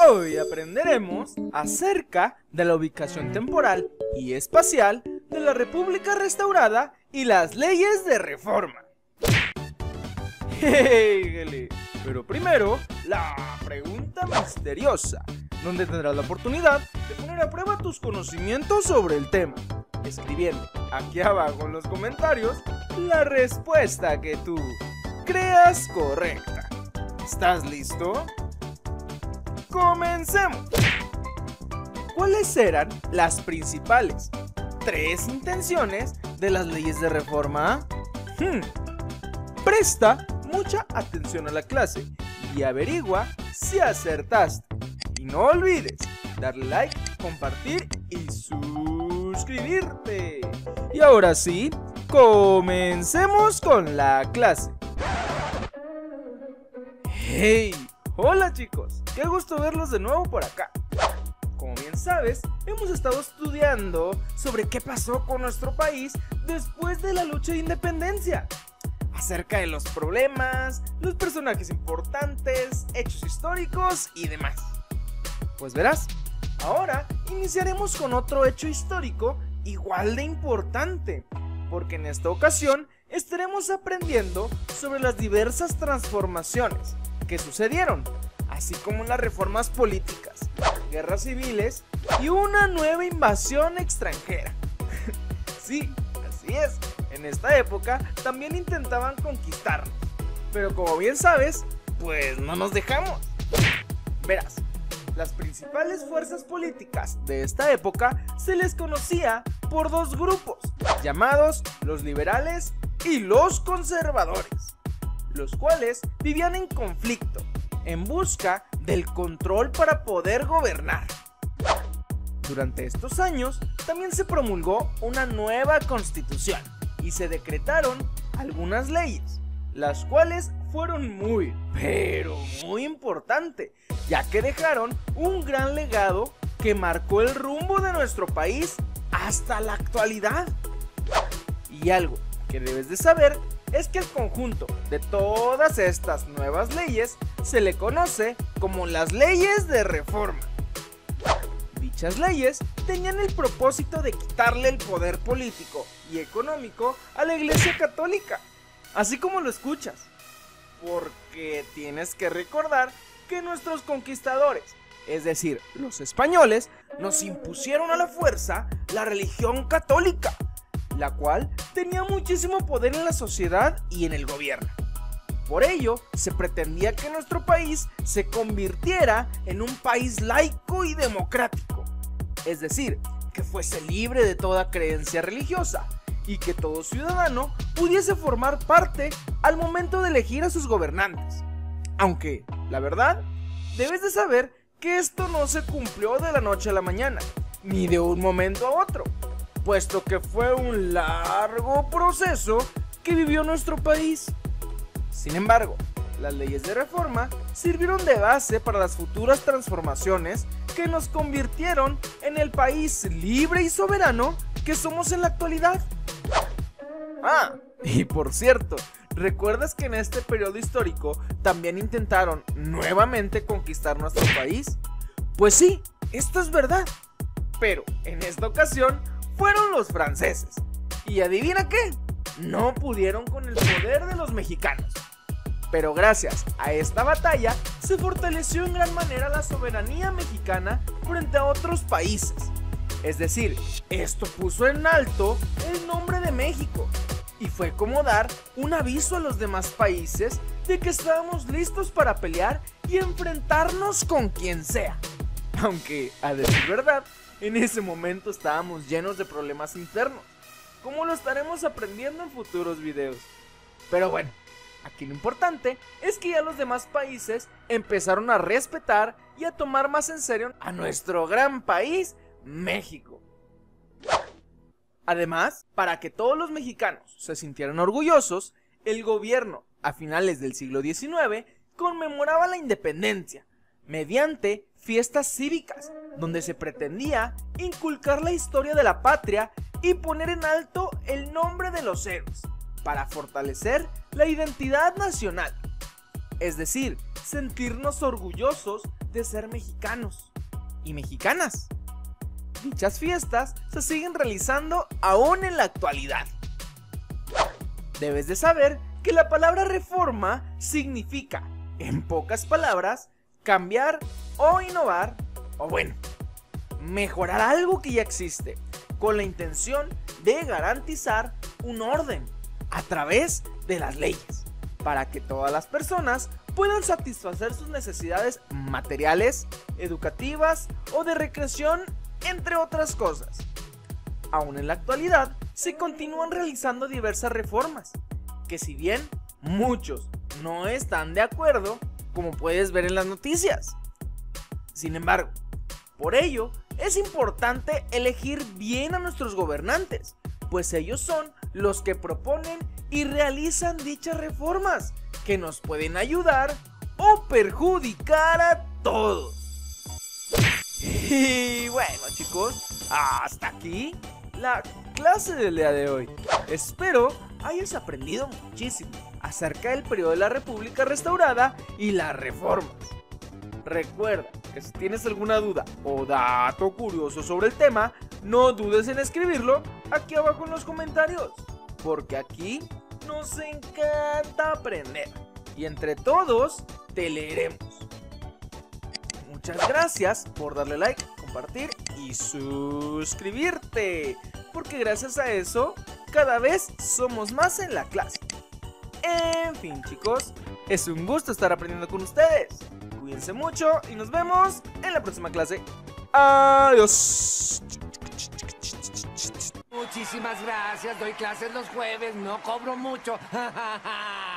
Hoy aprenderemos acerca de la ubicación temporal y espacial de la República Restaurada y las leyes de reforma. Pero primero, la pregunta misteriosa, donde tendrás la oportunidad de poner a prueba tus conocimientos sobre el tema, escribiendo aquí abajo en los comentarios la respuesta que tú creas correcta. ¿Estás listo? ¡Comencemos! ¿Cuáles eran las principales 3 intenciones de las leyes de reforma? Presta mucha atención a la clase y averigua si acertaste. Y no olvides darle like, compartir y suscribirte. Y ahora sí, comencemos con la clase. ¡Hey! Hola chicos, qué gusto verlos de nuevo por acá. Como bien sabes, hemos estado estudiando sobre qué pasó con nuestro país después de la lucha de independencia, acerca de los problemas, los personajes importantes, hechos históricos y demás. Pues verás, ahora iniciaremos con otro hecho histórico igual de importante, porque en esta ocasión estaremos aprendiendo sobre las diversas transformaciones que sucedieron, así como las reformas políticas, guerras civiles y una nueva invasión extranjera. Sí, así es, en esta época también intentaban conquistarnos, pero como bien sabes, pues no nos dejamos. Verás, las principales fuerzas políticas de esta época se les conocía por 2 grupos, llamados los liberales y los conservadores, los cuales vivían en conflicto, en busca del control para poder gobernar. Durante estos años también se promulgó una nueva constitución y se decretaron algunas leyes, las cuales fueron muy, pero muy importantes, ya que dejaron un gran legado que marcó el rumbo de nuestro país hasta la actualidad. Y algo que debes de saber es que el conjunto de todas estas nuevas leyes se le conoce como las leyes de reforma. Dichas leyes tenían el propósito de quitarle el poder político y económico a la Iglesia Católica, así como lo escuchas, porque tienes que recordar que nuestros conquistadores, es decir, los españoles, nos impusieron a la fuerza la religión católica, la cual tenía muchísimo poder en la sociedad y en el gobierno. Por ello, se pretendía que nuestro país se convirtiera en un país laico y democrático, es decir, que fuese libre de toda creencia religiosa y que todo ciudadano pudiese formar parte al momento de elegir a sus gobernantes. Aunque, la verdad, debes de saber que esto no se cumplió de la noche a la mañana, ni de un momento a otro, puesto que fue un largo proceso que vivió nuestro país. Sin embargo, las leyes de reforma sirvieron de base para las futuras transformaciones que nos convirtieron en el país libre y soberano que somos en la actualidad. Y por cierto, ¿recuerdas que en este periodo histórico también intentaron nuevamente conquistar nuestro país? Pues sí, esto es verdad, pero en esta ocasión fueron los franceses. ¿Y adivina qué? No pudieron con el poder de los mexicanos. Pero gracias a esta batalla se fortaleció en gran manera la soberanía mexicana frente a otros países. Es decir, esto puso en alto el nombre de México y fue como dar un aviso a los demás países de que estábamos listos para pelear y enfrentarnos con quien sea. Aunque, a decir verdad, en ese momento estábamos llenos de problemas internos, como lo estaremos aprendiendo en futuros videos. Pero bueno, aquí lo importante es que ya los demás países empezaron a respetar y a tomar más en serio a nuestro gran país, México. Además, para que todos los mexicanos se sintieran orgullosos, el gobierno, a finales del siglo XIX, conmemoraba la independencia mediante fiestas cívicas, donde se pretendía inculcar la historia de la patria y poner en alto el nombre de los héroes, para fortalecer la identidad nacional. Es decir, sentirnos orgullosos de ser mexicanos y mexicanas. Dichas fiestas se siguen realizando aún en la actualidad. Debes de saber que la palabra reforma significa, en pocas palabras, cambiar o innovar, o bueno, mejorar algo que ya existe, con la intención de garantizar un orden a través de las leyes, para que todas las personas puedan satisfacer sus necesidades materiales, educativas o de recreación, entre otras cosas. Aún en la actualidad se continúan realizando diversas reformas, que si bien muchos no están de acuerdo, como puedes ver en las noticias. Sin embargo, por ello es importante elegir bien a nuestros gobernantes, pues ellos son los que proponen y realizan dichas reformas, que nos pueden ayudar o perjudicar a todos. Y bueno, chicos, hasta aquí la clase del día de hoy. Espero hayas aprendido muchísimo acerca del periodo de la República Restaurada y las reformas. Recuerda que si tienes alguna duda o dato curioso sobre el tema, no dudes en escribirlo aquí abajo en los comentarios, porque aquí nos encanta aprender y entre todos te leeremos. Muchas gracias por darle like, compartir y suscribirte, porque gracias a eso cada vez somos más en la clase. En fin, chicos, es un gusto estar aprendiendo con ustedes. Cuídense mucho y nos vemos en la próxima clase. Adiós. Muchísimas gracias, doy clases los jueves, no cobro mucho.